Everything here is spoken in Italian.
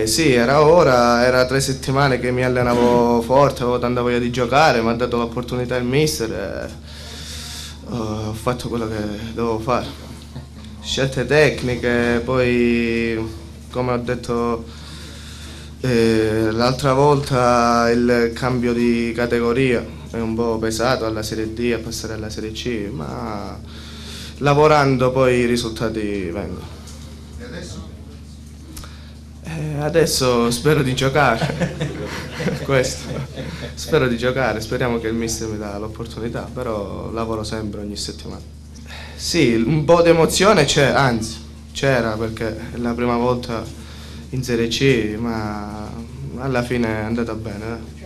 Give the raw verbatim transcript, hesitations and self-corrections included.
sì, era ora, era tre settimane che mi allenavo forte, avevo tanta voglia di giocare, mi ha dato l'opportunità il mister e ho fatto quello che dovevo fare. Scelte tecniche, poi come ho detto eh, l'altra volta il cambio di categoria è un po' pesato alla Serie D a passare alla Serie C, ma lavorando poi i risultati vengono. E adesso? Eh, adesso spero di giocare, questo, spero di giocare, speriamo che il mister mi dà l'opportunità, però lavoro sempre ogni settimana. Sì, un po' di emozione c'è, anzi c'era perché è la prima volta in Serie C, ma alla fine è andata bene. Eh.